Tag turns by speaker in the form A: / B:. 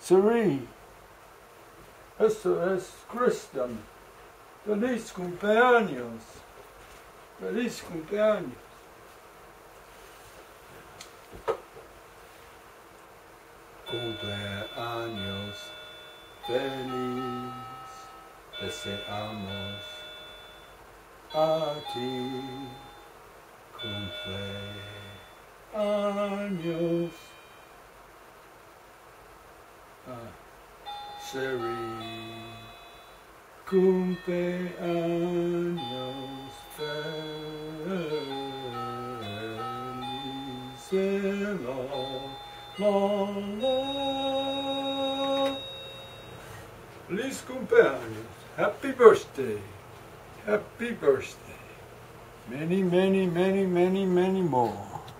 A: Siri, eso es Kristen. Feliz cumpleaños. Feliz cumpleaños. Cumpleaños feliz. Deseamos a ti. Cumpleaños. Siri, cumpleaños feliz, la, la. Feliz cumpleaños, happy birthday, happy birthday, many, many, many, many, many more.